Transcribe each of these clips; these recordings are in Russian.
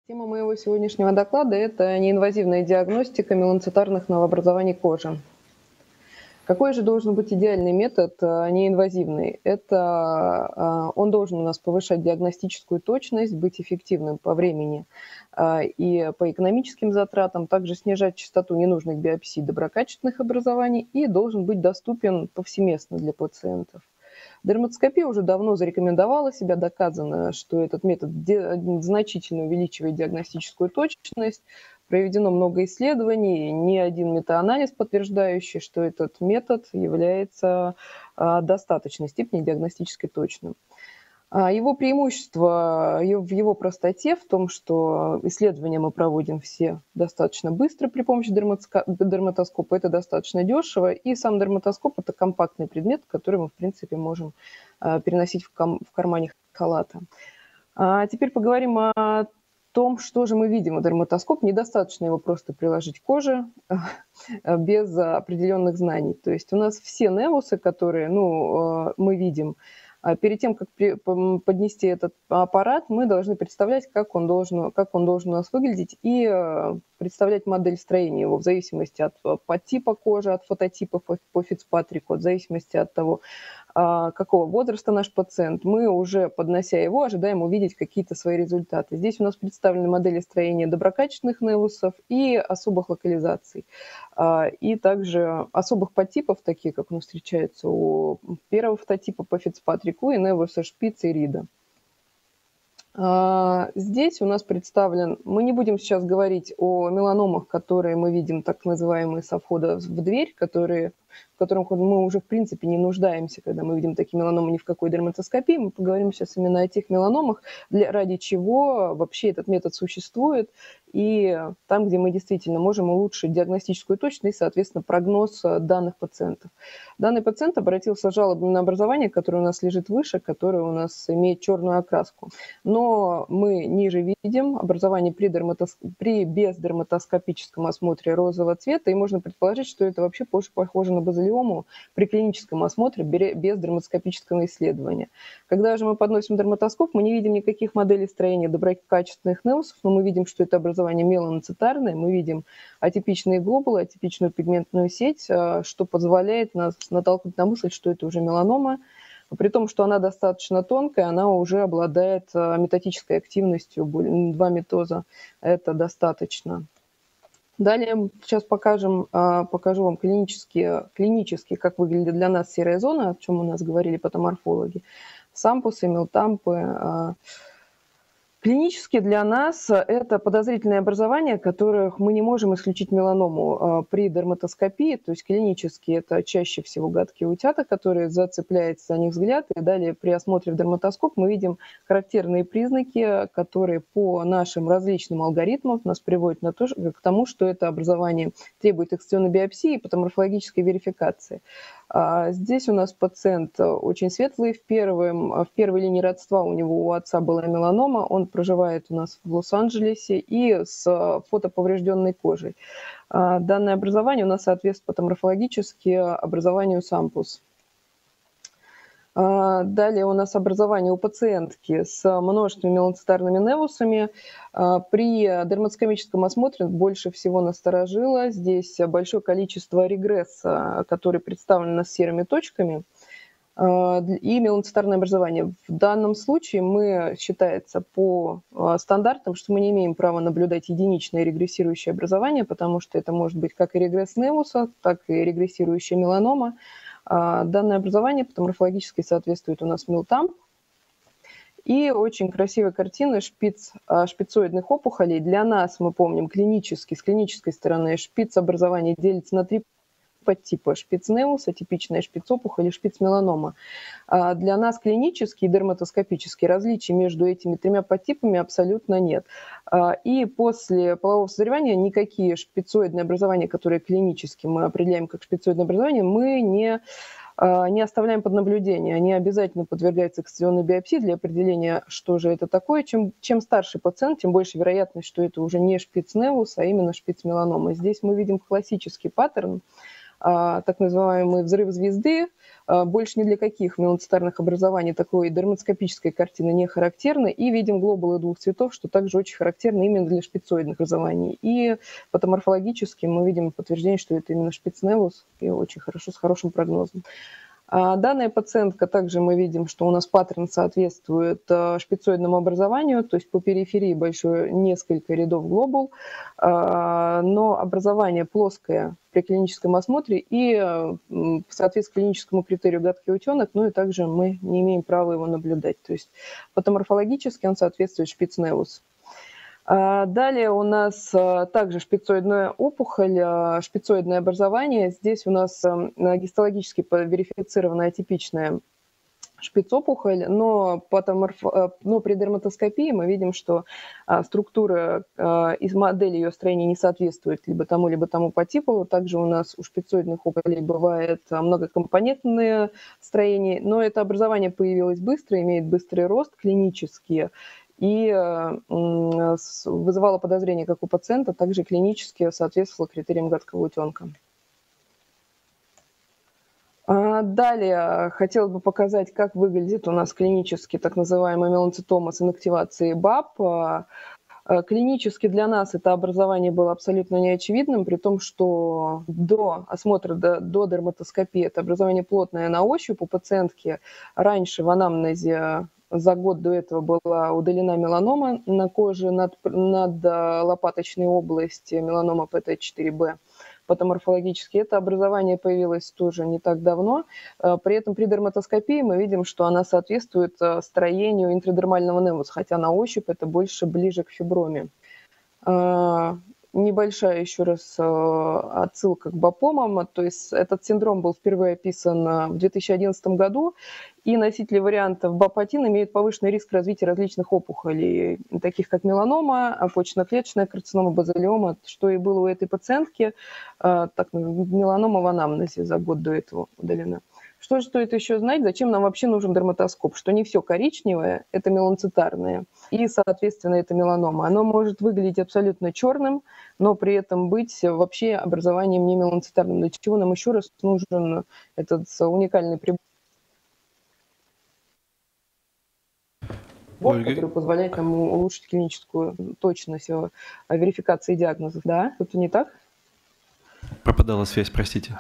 Тема моего сегодняшнего доклада – это неинвазивная диагностика меланцитарных новообразований кожи. Какой же должен быть идеальный метод неинвазивный? Он должен у нас повышать диагностическую точность, быть эффективным по времени и по экономическим затратам, также снижать частоту ненужных биопсий доброкачественных образований и должен быть доступен повсеместно для пациентов. Дерматоскопия уже давно зарекомендовала себя, доказано, что этот метод значительно увеличивает диагностическую точность. Проведено много исследований, ни один метаанализ, подтверждающий, что этот метод является достаточной степени диагностически точным. Его преимущество в его простоте, в том, что исследования мы проводим все достаточно быстро при помощи дерматоскопа, это достаточно дешево, и сам дерматоскоп – это компактный предмет, который мы, в принципе, можем переносить в кармане халата. Теперь поговорим о том, что же мы видим у дерматоскопа. Недостаточно его просто приложить к коже без определенных знаний. То есть у нас все невусы, которые мы видим, перед тем, как поднести этот аппарат, мы должны представлять, как он должен у нас выглядеть, и представлять модель строения его в зависимости от подтипа кожи, от фототипа по Фицпатрику, в зависимости от того, какого возраста наш пациент. Мы уже, поднося его, ожидаем увидеть какие-то свои результаты. Здесь у нас представлены модели строения доброкачественных невусов и особых локализаций. И также особых подтипов, такие, как у нас встречаются у первого фототипа по Фицпатрику и невуса Шпица и Рида. Здесь у нас представлен, мы не будем сейчас говорить о меланомах, которые мы видим, так называемые со входа в дверь, в которых мы уже в принципе не нуждаемся, когда мы видим такие меланомы ни в какой дерматоскопии. Мы поговорим сейчас именно о тех меланомах, ради чего вообще этот метод существует, и там, где мы действительно можем улучшить диагностическую точность и, соответственно, прогноз данных пациентов. Данный пациент обратился с жалобой на образование, которое у нас лежит выше, которое у нас имеет черную окраску. Но мы ниже видим образование при бездерматоскопическом осмотре розового цвета, и можно предположить, что это вообще больше похоже на базилиому при клиническом осмотре без дерматоскопического исследования. Когда же мы подносим дерматоскоп, мы не видим никаких моделей строения доброкачественных невусов, но мы видим, что это образование меланоцитарное, мы видим атипичные глобулы, атипичную пигментную сеть, что позволяет нас натолкнуть на мысль, что это уже меланома. При том, что она достаточно тонкая, она уже обладает метатической активностью, 2 метоза, это достаточно. Далее сейчас покажу вам клинически, как выглядит для нас серая зона, о чем у нас говорили патоморфологи. Сампусы, мелтампы. Клинически для нас это подозрительные образования, которых мы не можем исключить меланому при дерматоскопии, то есть клинически это чаще всего гадкие утята, которые зацепляется за них взгляд, и далее при осмотре в дерматоскоп мы видим характерные признаки, которые по нашим различным алгоритмам нас приводят к тому, что это образование требует экструзионной биопсии и патоморфологической верификации. Здесь у нас пациент очень светлый, в первой линии родства у отца была меланома, он проживает у нас в Лос-Анджелесе и с фотоповрежденной кожей. Данное образование у нас соответствует патоморфологически образованию сампус. Далее у нас образование у пациентки с множественными меланоцитарными невусами. При дерматоскопическом осмотре больше всего насторожило здесь большое количество регресса, который представлен с серыми точками, и меланоцитарное образование. В данном случае считается по стандартам, что мы не имеем права наблюдать единичное регрессирующее образование, потому что это может быть как и регресс невуса, так и регрессирующая меланома. Данное образование патоморфологически соответствует у нас мелтамп. И очень красивая картина шпицоидных опухолей. Для нас, мы помним, с клинической стороны, шпиц образования делится на 3 подтипа: шпиц-невус, атипичная шпиц-опухоль и шпиц-меланома. Для нас клинически и дерматоскопически различий между этими 3 подтипами абсолютно нет. И после полового созревания никакие шпицоидные образования, которые клинически мы определяем как шпицоидное образование, мы не оставляем под наблюдением. Они обязательно подвергаются экструзионной биопсии для определения, что же это такое. Чем старше пациент, тем больше вероятность, что это уже не шпиц-невус, а именно шпиц-меланома. Здесь мы видим классический паттерн так называемый взрыв звезды, больше ни для каких меланоцитарных образований такой дерматоскопической картины не характерно. И видим глобулы двух цветов, что также очень характерно именно для шпицоидных образований. И патоморфологически мы видим подтверждение, что это именно шпицневус, и очень хорошо, с хорошим прогнозом. Данная пациентка, также мы видим, что у нас паттерн соответствует шпицоидному образованию, то есть по периферии большое несколько рядов глобул, но образование плоское при клиническом осмотре и в соответствии клиническому критерию гадкий утенок, ну и также мы не имеем права его наблюдать. То есть патоморфологически он соответствует шпицневус. Далее у нас также шпицоидная опухоль, шпицоидное образование. Здесь у нас гистологически верифицированная атипичная шпицопухоль, но при дерматоскопии мы видим, что структура из модели ее строения не соответствует либо тому по типу. Также у нас у шпицоидных опухолей бывает многокомпонентное строение, но это образование появилось быстро, имеет быстрый рост клинически, и вызывало подозрение, как у пациента, также клинически соответствовало критериям гадкого утенка. Далее хотелось бы показать, как выглядит у нас клинически так называемая меланоцитома с инактивацией БАП. Клинически для нас это образование было абсолютно неочевидным, при том, что до осмотра, до дерматоскопии это образование плотное на ощупь. У пациентки раньше в анамнезе за год до этого была удалена меланома на коже над лопаточной области, меланома ПТ4Б. Патоморфологически это образование появилось тоже не так давно. При этом при дерматоскопии мы видим, что она соответствует строению интрадермального невуса, хотя на ощупь это больше ближе к фиброме. Небольшая еще раз отсылка к БАПомам. То есть этот синдром был впервые описан в 2011 году, и носители вариантов БАП1 имеют повышенный риск развития различных опухолей, таких как меланома, почечно-клеточная карцинома, базалиома, что и было у этой пациентки, меланома в анамнезе за год до этого удалена. Что же стоит еще знать, зачем нам вообще нужен дерматоскоп? Что не все коричневое – это меланоцитарное, и, соответственно, это меланома. Оно может выглядеть абсолютно черным, но при этом быть вообще образованием не меланоцитарным. Для чего нам еще раз нужен этот уникальный прибор, который позволяет нам улучшить клиническую точность верификации диагнозов. Да, что-то не так? Пропадала связь, простите.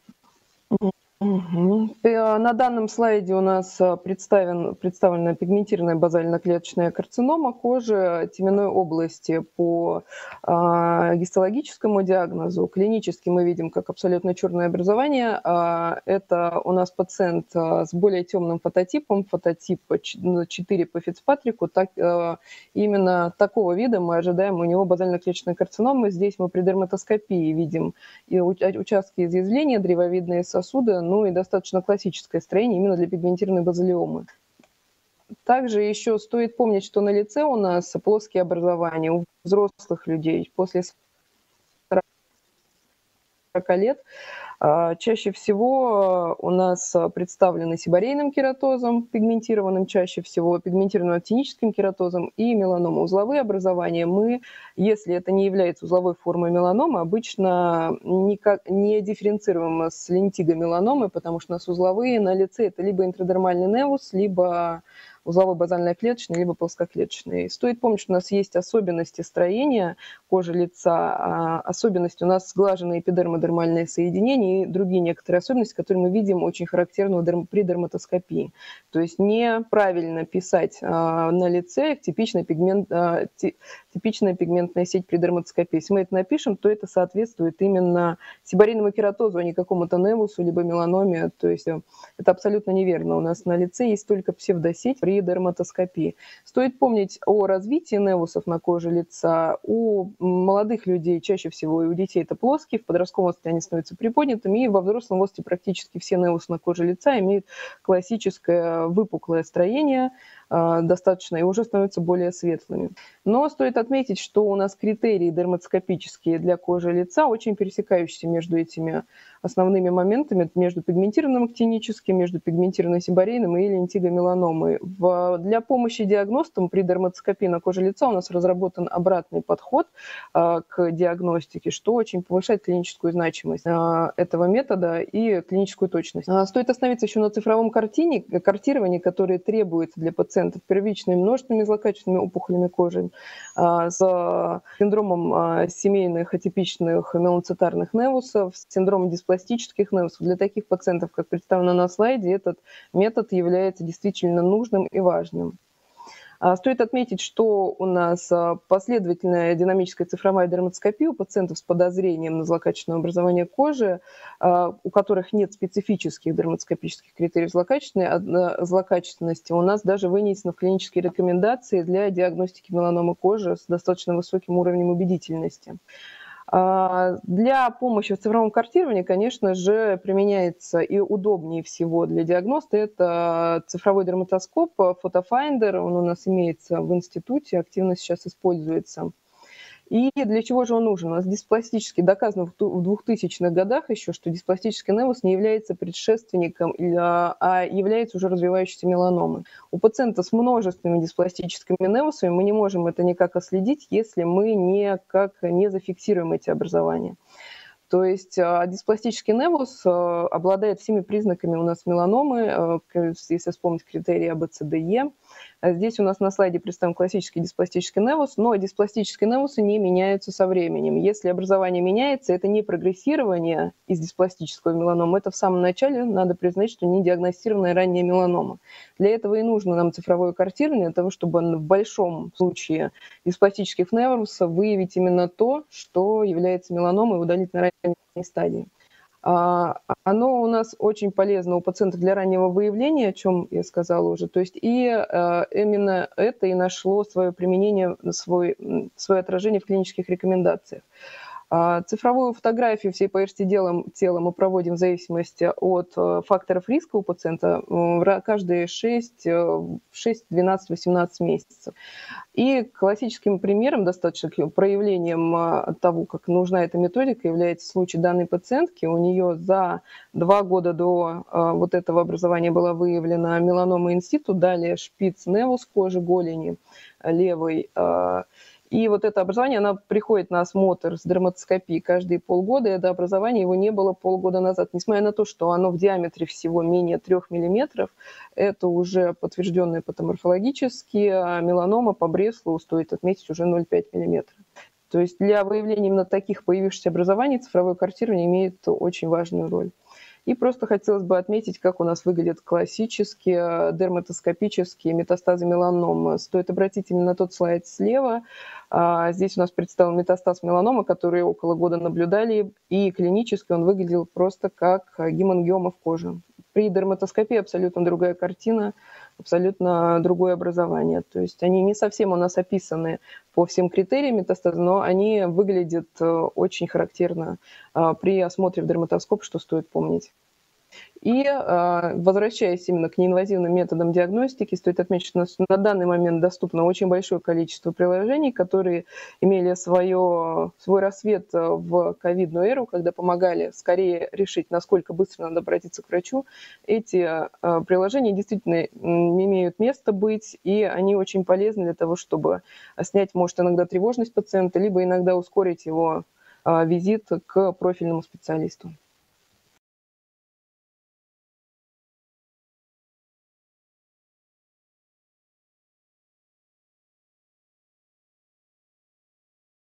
На данном слайде у нас представлена пигментированная базально-клеточная карцинома кожи теменной области по гистологическому диагнозу. Клинически мы видим как абсолютно черное образование. Это у нас пациент с более темным фототипом, фототип 4 по Фицпатрику. Именно такого вида мы ожидаем у него базально-клеточной карциномы. Здесь мы при дерматоскопии видим и участки изъязвления, древовидные сосуды, ну и достаточно классическое строение именно для пигментированной базалиомы. Также еще стоит помнить, что на лице у нас плоские образования у взрослых людей после 40 лет. Чаще всего у нас представлены сибарейным кератозом, пигментированным чаще всего, пигментированным актиническим кератозом и меланома. Узловые образования мы, если это не является узловой формой меланомы, обычно не дифференцируем с лентигомеланомой, потому что у нас узловые на лице это либо интрадермальный невус, либо узловой базально-клеточный, либо плоскоклеточный. Стоит помнить, что у нас есть особенности строения кожи лица, особенности у нас сглаженные эпидермодермальные соединения и другие некоторые особенности, которые мы видим очень характерно при дерматоскопии. То есть неправильно писать на лице типичная пигментная сеть при дерматоскопии. Если мы это напишем, то это соответствует именно сибарейному кератозу, а не какому-то невусу, либо меланоме. То есть это абсолютно неверно. У нас на лице есть только псевдосеть при дерматоскопии. Стоит помнить о развитии невусов на коже лица. У молодых людей чаще всего и у детей это плоские, в подростковом возрасте они становятся приподнятыми, и во взрослом возрасте практически все невусы на коже лица имеют классическое выпуклое строение, достаточно и уже становятся более светлыми. Но стоит отметить, что у нас критерии дерматоскопические для кожи лица очень пересекающиеся между этими основными моментами, между пигментированным актиническим, между пигментированным сибарейным и лентигомеланомой. Для помощи диагностам при дерматоскопии на коже лица у нас разработан обратный подход к диагностике, что очень повышает клиническую значимость этого метода и клиническую точность. Стоит остановиться еще на цифровом картировании, которое требуется для пациентов с первичными множественными злокачественными опухолями кожи, с синдромом семейных атипичных меланоцитарных невусов, с синдромом диспластических невусов. Для таких пациентов, как представлено на слайде, этот метод является действительно нужным и важным. Стоит отметить, что у нас последовательная динамическая цифровая дерматоскопия у пациентов с подозрением на злокачественное образование кожи, у которых нет специфических дерматоскопических критериев злокачественности, у нас даже вынесено в клинические рекомендации для диагностики меланомы кожи с достаточно высоким уровнем убедительности. Для помощи в цифровом картировании, конечно же, применяется и удобнее всего для диагноста. Это цифровой дерматоскоп PhotoFinder. Он у нас имеется в институте, активно сейчас используется. И для чего же он нужен? У нас диспластический, доказано в 2000-х годах еще, что диспластический невус не является предшественником, а является уже развивающейся меланомой. У пациента с множественными диспластическими невусами мы не можем это никак отследить, если мы никак не зафиксируем эти образования. То есть диспластический невус обладает всеми признаками у нас меланомы, если вспомнить критерии ABCDE. Здесь у нас на слайде представлен классический диспластический невус, но диспластические невусы не меняются со временем. Если образование меняется, это не прогрессирование из диспластического меланомы, это в самом начале надо признать, что не диагностированная ранняя меланома. Для этого и нужно нам цифровое картирование, для того, чтобы в большом случае диспластических невусов выявить именно то, что является меланомой, и удалить на ранней стадии. Оно у нас очень полезно у пациентов для раннего выявления, о чем я сказала уже. То есть и именно это и нашло свое применение, свое отражение в клинических рекомендациях. Цифровую фотографию всей поверхности тела мы проводим в зависимости от факторов риска у пациента каждые 6, 12, 18 месяцев. И классическим примером, достаточно проявлением того, как нужна эта методика, является случай данной пациентки. У нее за 2 года до вот этого образования была выявлена меланома инситу, далее шпиц-невус кожи голени левой. И вот это образование, оно приходит на осмотр с дерматоскопией каждые полгода, и это образование его не было полгода назад. Несмотря на то, что оно в диаметре всего менее 3 мм, это уже подтвержденное патоморфологически, а меланома по Бреслову, стоит отметить, уже 0,5 мм. То есть для выявления именно таких появившихся образований цифровое картирование имеет очень важную роль. И просто хотелось бы отметить, как у нас выглядят классические дерматоскопические метастазы меланомы. Стоит обратить именно на тот слайд слева. Здесь у нас представлен метастаз меланомы, который около года наблюдали, и клинически он выглядел просто как гемангиома в коже. При дерматоскопии абсолютно другая картина, абсолютно другое образование. То есть они не совсем у нас описаны по всем критериям метастаза, но они выглядят очень характерно при осмотре в дерматоскоп, что стоит помнить. И возвращаясь именно к неинвазивным методам диагностики, стоит отметить, что на данный момент доступно очень большое количество приложений, которые имели свой рассвет в ковидную эру, когда помогали скорее решить, насколько быстро надо обратиться к врачу. Эти приложения действительно имеют место быть, и они очень полезны для того, чтобы снять, может, иногда тревожность пациента, либо иногда ускорить его визит к профильному специалисту.